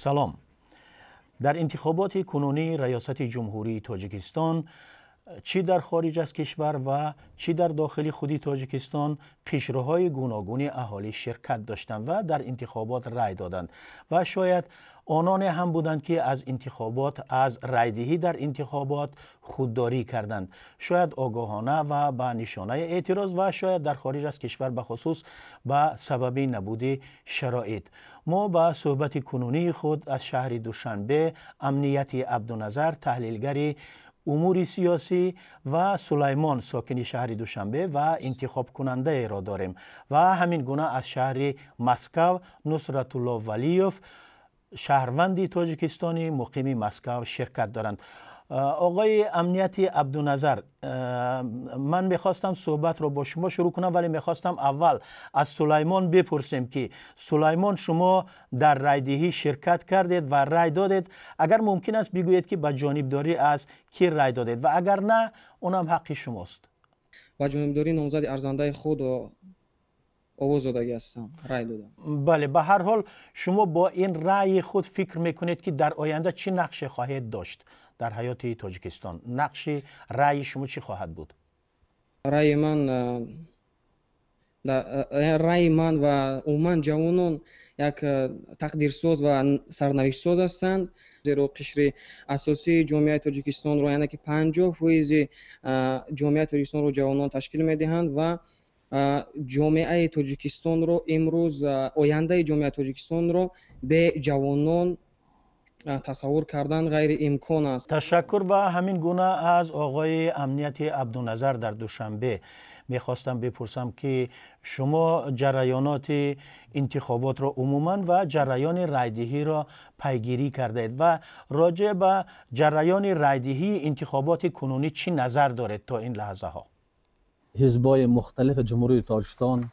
سلام. در انتخابات کنونی ریاست جمهوری تاجیکستان چی در خارج از کشور و چی در داخل خودی تاجیکستان قشرهای گوناگون اهالی شرکت داشتند و در انتخابات رای دادند و شاید آنان هم بودند که از انتخابات از رایدهی در انتخابات خودداری کردند، شاید آگاهانه و به نشانه اعتراض و شاید در خارج از کشور به خصوص به سبب نبود شرایط. ما با صحبت کنونی خود از شهر دوشنبه امنیت عبدالنظر تحلیلگر امور سیاسی و سلیمان ساکن شهر دوشنبه و انتخاب کننده را داریم و همین گونه از شهر مسکو نصرت الله ولیوف شهروند تاجیکستانی مقیم مسکو شرکت دارند. آقای امنیت عبدالنظر، من میخواستم صحبت رو با شما شروع کنم ولی میخواستم اول از سلیمان بپرسیم که سلیمان شما در رایدهی شرکت کردید و رای دادید. اگر ممکن است بگویید که با جانبداری از کی رای دادید و اگر نه اونم حق شماست. با جانبداری نامزد ارزنده خود و آواز دادگی هستم، رای دادم. بله، به هر حال شما با این رای خود فکر میکنید که در آینده چی نقش خواهد داشت در حیات تاجیکستان؟ نقش رای شما چی خواهد بود؟ رای من و عموما جوانان یک تقدیرساز و سرنوشتساز هستند، زیرا قشر اساسی جامعه تاجیکستان را، یعنی که 50% جامعه تاجیکستان را جوانان تشکیل میدهند و جامعه تاجیکستان رو امروز آینده جامعه تاجیکستان رو به جوانان تصور کردن غیر امکان است. تشکر. و همین گونه از آقای امنیت عبدالنظر در دوشنبه میخواستم بپرسم که شما جریانات انتخابات را عموما و جریان رایدهی را پیگیری کردید و راجع به جریان رایدهی انتخابات کنونی چی نظر دارید تا این لحظه ها؟ حزب‌های مختلف جمهوری تاجیکستان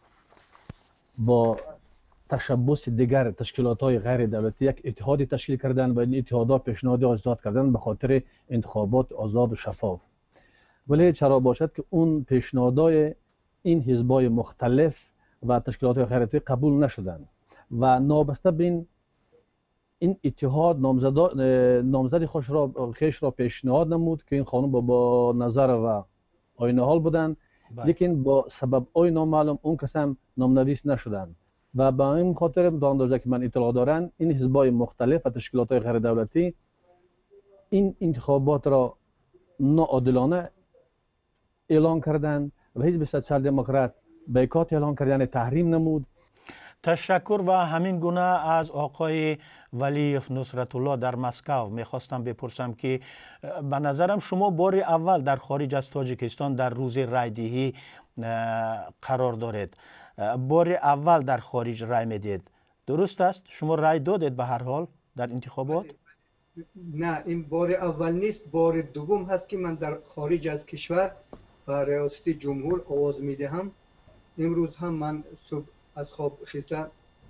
با تشبث دیگر تشکیلات‌های غیر دولتی یک اتحادی تشکیل کردند و این اتحادها پیشنهاد آزاد کردند به خاطر انتخابات آزاد و شفاف. ولی چرا باشد که اون پیشنهادهای این حزب‌های مختلف و تشکیلات غیر دولتی قبول نشدند و نابسته به این اتحاد نامزد خیش را پیشنهاد نمود که این خانم با نظر و آینه حال بودند، لیکن با سبب های نامعلوم اون کسان نامنویس نشدند و به این خاطر تا اندازه که من اطلاع دارم این حزب‌های مختلف و تشکیلات غیر دولتی این انتخابات را ناعادلانه اعلان کردند و حزب سوسیال دموکرات بایکات اعلان کرد، یعنی تحریم نمود. تشکر. و همین گونه از آقای ولیوف نصرت الله در مسکو میخواستم بپرسم که به نظرم شما بار اول در خارج از تاجیکستان در روز رایدهی قرار دارید، بار اول در خارج رای میدید، درست است؟ شما رای دادید به هر حال در انتخابات؟ نه، این بار اول نیست، بار دوم هست که من در خارج از کشور و ریاست جمهور آواز میدهم. امروز هم من صبح از خواب خیستم،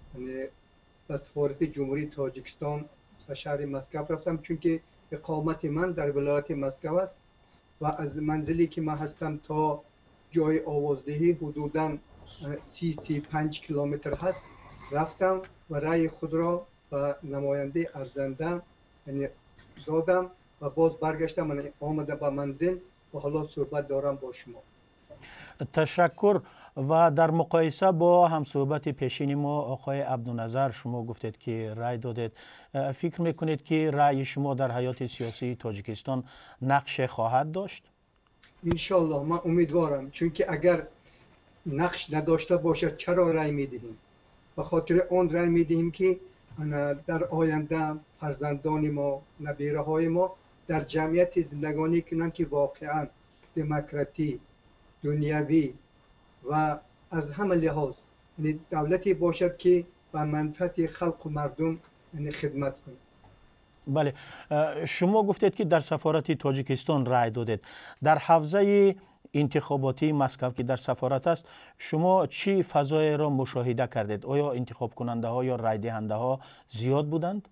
به سفارت جمهوری تاجیکستان و شهر مسکو رفتم، چون که اقامت من در ولایت مسکو است و از منزلی که من هستم تا جای آوازدهی حدوداً 35 کیلومتر هست. رفتم و رأی خود را به نماینده ارزنده دادم و باز برگشتم، من آمده به منزل و حالا صحبت دارم با شما. تشکر. و در مقایسه با همصحبت پیشین ما آقای عبدالنظر، شما گفتید که رای دادید، فکر میکنید که رای شما در حیات سیاسی تاجیکستان نقش خواهد داشت؟ انشالله من امیدوارم، چون که اگر نقش نداشته باشد چرا رای میدهیم؟ به خاطر آن رای میدهیم که در آینده فرزندان ما، نبیره های ما در جمعیت زندگانی کنند که واقعا دموکراتی، دنیوی و از همه لحاظ دولتی باشد که به منفعت خلق و مردم خدمت کنه. بله، شما گفتید که در سفارت تاجیکستان رای دادید. در حوزه انتخاباتی مسکو که در سفارت است، شما چی فضای را مشاهده کردید؟ آیا انتخاب کننده ها یا رای دهنده ها زیاد بودند؟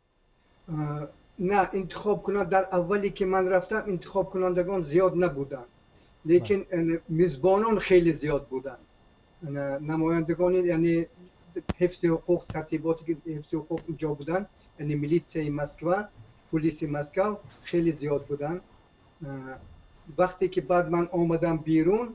نه، انتخاب کننده در اولی که من رفتم انتخاب کنندگان زیاد نبودند، لیکن میزبانان خیلی زیاد بودند. نمایندگان یعنی حفظ حقوق، ترتیباتی که حفظ حقوق اینجا بودن یعنی میلیتسیای مسکو، پلیس مسکو خیلی زیاد بودن. وقتی که بعد من آمدم بیرون،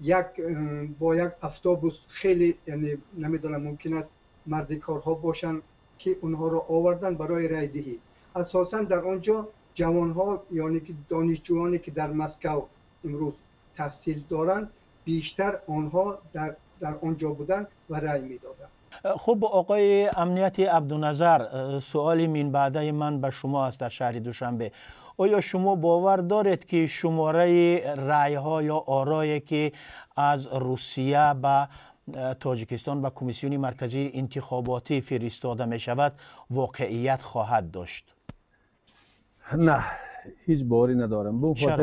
با یک اتوبوس خیلی، یعنی نمیدونم ممکن است مردی کارها باشن که اونها رو آوردن برای رای دهی. اساسا در آنجا جوانها، یعنی که دانشجویانی که در مسکو امروز تحصیل دارن، بیشتر آنها در آنجا بودن و رای میدادن. خب آقای امنیتی عبدالنظر، سوالی من بعده من به شما است در شهر دوشنبه. آیا شما باور دارید که شماره رای ها یا آرایی که از روسیه به تاجیکستان به کمیسیون مرکزی انتخاباتی فرستاده می شود واقعیت خواهد داشت؟ نه، هیچ باوری ندارم.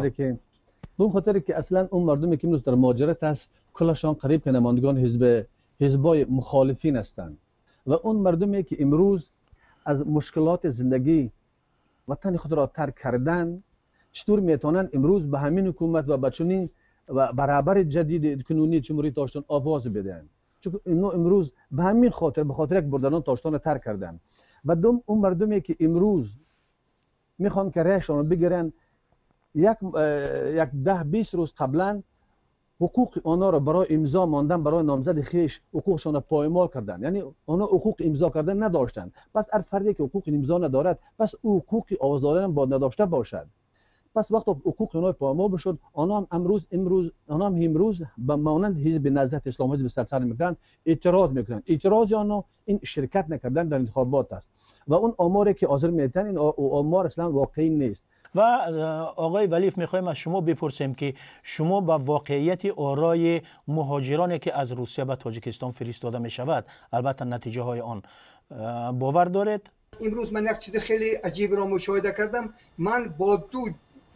به خاطر که اصلا اون مردمی که امروز در مهاجرت است کلشان قریب نمایندگان حزبای مخالفین هستند و اون مردمی که امروز از مشکلات زندگی وطن خود را ترک کردن، چطور میتونن امروز به همین حکومت و بچونین و برابر جدید کنونی جمهوری تاجیکستان آواز بدن؟ چون اینا امروز به همین خاطر، به خاطر یک بردنان تاجیکستان ترک کردن. و دوم اون مردمی که امروز میخوان که رایشان رو بگیرن، یک 10-20 روز قبلا حقوق آنها را برای امضا ماندن برای نامزد خیش حقوقشان را پایمال کردن، یعنی آنها حقوق امضا کردن نداشتند. پس هر فردی که حقوق امضا ندارد، پس او حقوق آواز دادن باید نداشته باشد. پس وقتی حقوق آنها پایمال بشد، آنها هم امروز به مانند حزب نهضت اسلام، حزب سلطنت میکنن، اعتراض میکنن. اعتراض آنها این شرکت نکردن در انتخابات است و اون آماری که حاضر میتن این آمار اصلا واقعی نیست. و آقای ولیف میخوایم از شما بپرسیم که شما با واقعیت آرای مهاجرانی که از روسیه به تاجیکستان فرستاده می شود، البته نتیجه های آن، باور دارید؟ امروز من یک چیز خیلی عجیب را مشاهده کردم. من با دو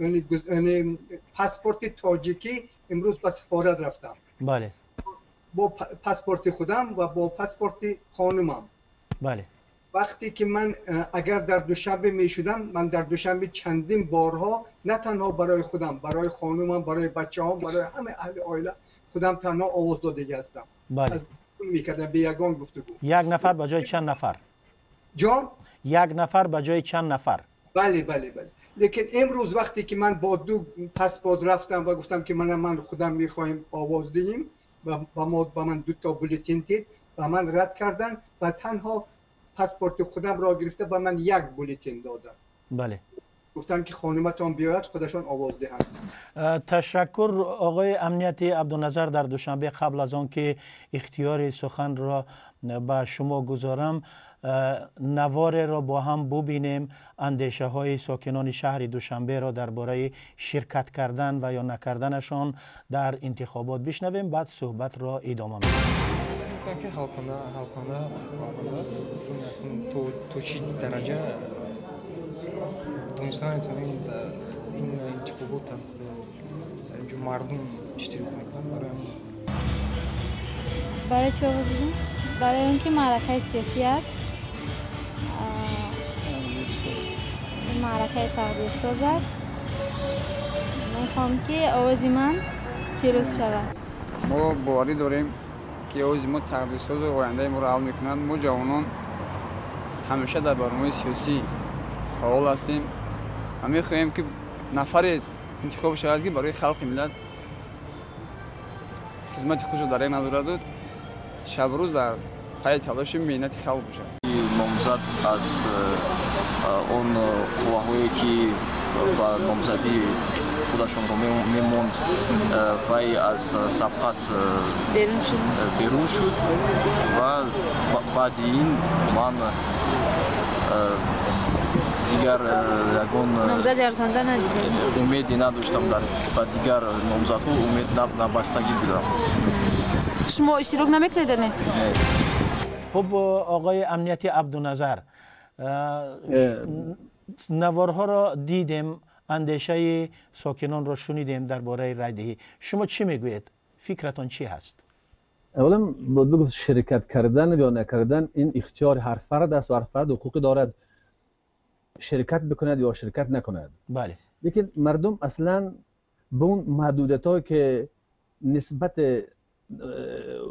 پاسپورت تاجیکی امروز به سفارت رفتم. بله. با پاسپورت خودم و با پاسپورت خانمم. بله. وقتی که من اگر در دوشنبه می شدم، من در دوشنبه چندین بارها، نه تنها برای خودم، برای خانومم، برای بچه‌هام، برای همه اهل عائله خودم تنها آواز داده هستم. بله. از میکردم به یگان گفتگو. یک نفر به جای چند نفر؟ جان؟ یک نفر به جای چند نفر؟ بله. لیکن امروز وقتی که من با دو پاسپورت رفتم و گفتم که من خودم میخوایم آواز دهیم و من 2 بولتین دید و من رد کردن و تنها پاسپورت خودم را گرفته و من 1 بولتین دادم. بله. گفتن که خانمتان بیاید خودشان آواز دهند. تشکر آقای امنیتی عبدالنظر. در دوشنبه قبل از آن که اختیار سخن را به شما گذارم، نوار را با هم ببینیم، اندیشه های ساکنان شهر دوشنبه را درباره شرکت کردن و یا نکردنشان در انتخابات بشنویم، بعد صحبت را ادامه میدیم. که حلقانه است تو چی درجه دونستان این انتخابات است جو مردم اشتراک میکنن برای چه آواز دادیم؟ برای اینکه معرکه سیاسی است، این معرکه تقدیرساز است. میخوام که آواز من پیروز شود. ما باوری داریم که آواز ما تقدیرساز و آینده ما را حل میکنند. ما جوانان همیشه در برنامه سیاسی فعال هستیم. ما میخواهیم که نفر انتخاب شود که برای خلق ملت خدمت خودش را در این نظر داد، شب روز در پای تلاش مهنت خلق باشد. نامزد از اون قواهایی که با نامزدی خودشون رو میموند وی از سبقت بیرون شد و بعد این من دیگر یکون نامزد ارزنده ندیدم، امیدی نداشتم در دیگر نامزدها، امید نبستگی دارم. شما اشتراک نمیکنید نه؟ خب آقای امنیتی عبدالنظر، نوارها را دیدیم، اندیشه ساکنان را شنیدیم درباره رایدهی. شما چی میگویید؟ فکرتان چی هست؟ اولا باید بگوید شرکت کردن یا نکردن این اختیار هر فرد است و هر فرد حقوق دارد شرکت بکند یا شرکت نکند. بله. لیکن مردم اصلا به اون محدودیت‌هایی که نسبت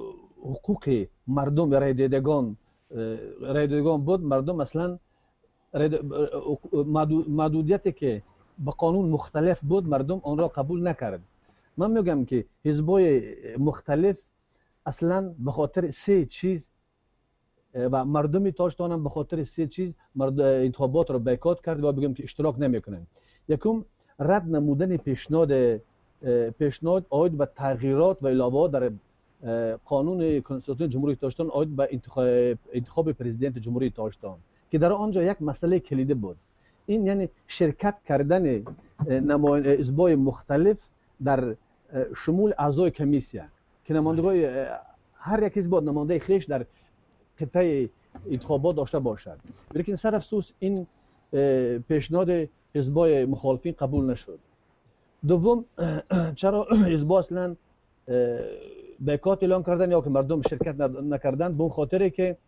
حقوق مردم رای دهندگان بود، مردم اصلا محدودیتی که به قانون مختلف بود مردم آن را قبول نکرد. من میگم که حزبای مختلف اصلا به خاطر سه چیز و مردم تاجتان هم به خاطر سه چیز انتخابات را بیکات کرد و بگم که اشتراک نمیکنن. یکم رد نمودن پیشنهاد عاید به تغییرات و علاوه در قانون کنستیتوسیون جمهوری تاجیکستان عاید به انتخاب پرزیدنت جمهوری تاجیکستان که در آنجا یک مسئله کلیدی بود. این یعنی شرکت کردن حزبای مختلف در شمول اعضای کمیسیه که نمایندگان هر یک حزب نماینده خیش در قطعه انتخابات داشته باشد. ولی سر افسوس این پیشنهاد حزبای مخالفین قبول نشد. دوم، چرا حزبا اصلا بیکات اعلام کردن یا که مردم شرکت نکردن؟ به اون خاطری که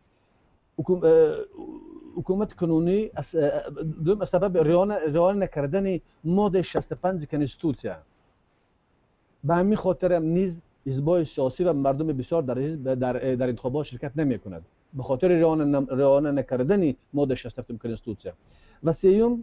حکومت کنونی دوم سبب رعایت نکردن ماده 65 کنستیتوسیون. به همین خاطر هم نیز حزبای سیاسی و مردم بسیار در انتخابات شرکت نمی کند به خاطر رعایت نکردن ماده 67 کنستیتوسیون. و سوم،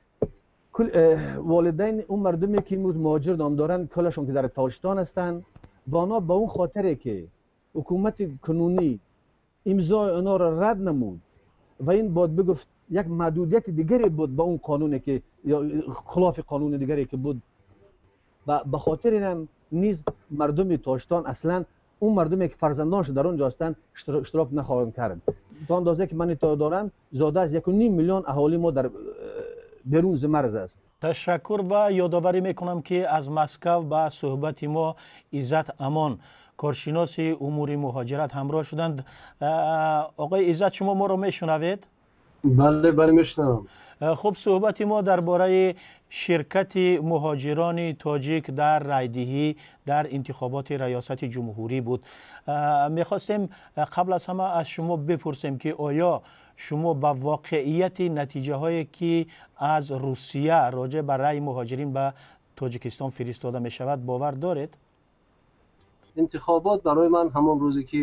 والدین اون مردمی که امروز مهاجر نام دارن کلشون که در تاجیکستان هستند و آنها به اون خاطری که حکومت کنونی امضای آنها را رد نمود و این باید بگفت یک محدودیت دیگری بود با اون قانونی که یا خلاف قانون دیگری که بود و به خاطر اینم نیز مردم تاجیکستان اصلا اون مردمی که فرزندانش در اونجا هستند اشتراک نخواهند کرد. تا اندازه که من اطلاع دارم زیاده از 1.5 میلیون اهالی ما در بیرون ز مرز است. تشکر و یادآوری میکنم که از مسکو به صحبت ما عزت امان کارشناس امور مهاجرت همراه شدند. آقای عزت شما ما رو میشنوید؟ بله میشنوم. خب صحبت ما درباره شرکت مهاجران تاجیک در رایدهی در انتخابات ریاست جمهوری بود. میخواستیم قبل از همه از شما بپرسیم که آیا شما با واقعیت نتیجه هایی که از روسیه راجع به رای مهاجرین به تاجیکستان فرستاده می شود باور دارید؟ انتخابات برای من همون روزی که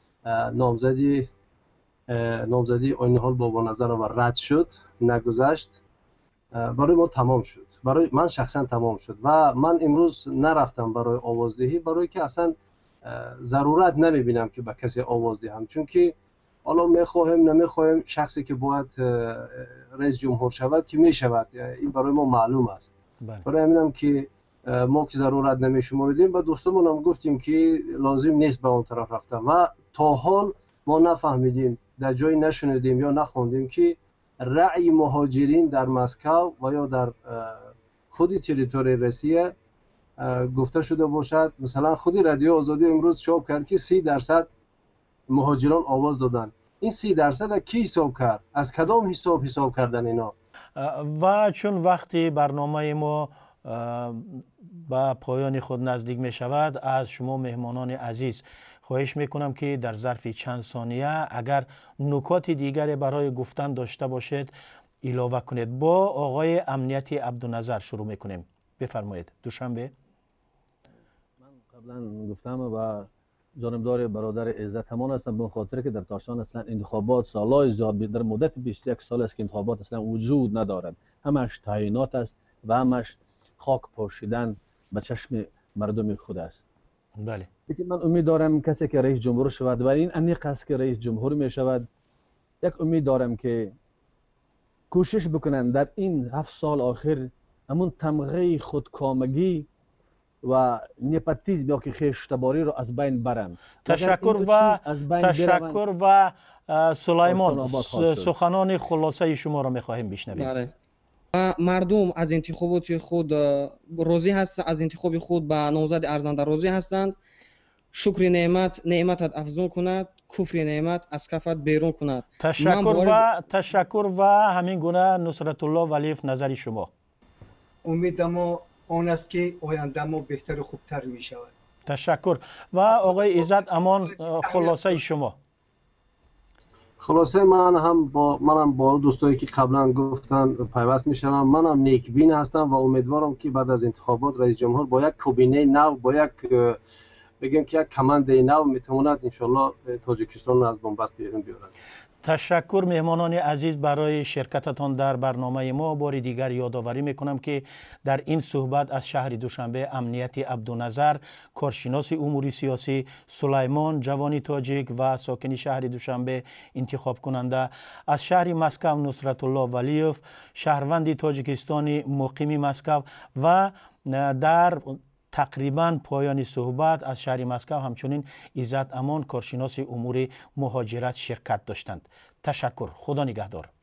نامزدی آیین حال بابا نظر و رد شد نگذشت برای ما تمام شد. برای من شخصا تمام شد و من امروز نرفتم برای آوازدهی برای که اصلا ضرورت نمیبینم که به کسی آواز دهم، چون که حالا میخواهیم نمیخواهیم شخصی که باید رئیس جمهور شود که میشود، این برای ما معلوم است. برای همینم که ما که ضرورت نمیشماریدیم و دوستمون هم گفتیم که لازم نیست به اون طرف رفتم و تا حال ما نفهمیدیم، در جایی نشنیدیم یا نخوندیم که رأی مهاجرین در مسکو و یا در خودی تریتوری روسیه گفته شده باشد. مثلا خودی رادیو آزادی امروز چاپ کرد که 30% مهاجران آواز دادن. این 30% کی حساب کرد؟ از کدام حساب کردن اینا؟ و چون وقتی برنامه ما به پایان خود نزدیک می شود، از شما مهمانان عزیز خواهش می کنم که در ظرف چند ثانیه اگر نکات دیگری برای گفتن داشته باشید اضافه کنید. با آقای امنیتی عبدالنظر شروع می کنیم. بفرمایید. دوشنبه. من قبلا گفتم و جانبدار برادر عزت امان هستم به خاطر که در تاجیکستان اصلا انتخابات سالهای زیاد در مدت 21 سال است که انتخابات اصلا وجود ندارد. همش تعیینات است و همش خاک پاشیدن به چشم مردم خود است. بله. لیکن من امید دارم کسی که رئیس جمهور شود و این انیق است که رئیس جمهور می شود، یک امید دارم که کوشش بکنن در این 7 سال آخر همون تمغه خودکامگی و نپاتیزم یا که خویشتباری رو از بین برند. تشکر و سلیمان سخنان خلاصه شما را می‌خواهیم بشنویم. بله. مردم از انتخابات خود راضی هستند، از انتخاب خود به نامزد ارزنده راضی هستند. شکر نعمتت افزون کند، کفر نعمت از کفت بیرون کند. تشکر و همین گونه نصرت الله ولیف نظری شما. امید ما آن است که آینده ما بهتر و خوبتر می شود. تشکر و آقای عزت امان خلاصه شما. خلاصه منم با دوستایی که قبلا گفتن پیوست میشم. منم نیکبین هستم و امیدوارم که بعد از انتخابات رئیس جمهور با یک کابینه نو، با یک بگیم که یک کمانده نو میتواند ان شاء الله تاجیکستان رو از بنبست بیرون بیارد. تشکر مهمانان عزیز برای شرکتتان در برنامه ما. بار دیگر یادآوری میکنم که در این صحبت از شهر دوشنبه امنیت عبدالنظر، کارشناس امور سیاسی سلیمان جوانی تاجیک و ساکن شهر دوشنبه انتخاب کننده، از شهر مسکو نصرت الله ولیوف شهروند تاجیکستانی مقیم مسکو و در تقریبا پایان صحبت از شهر مسکو همچنین عزت امان کارشناس امور مهاجرت شرکت داشتند. تشکر. خدا نگهدار.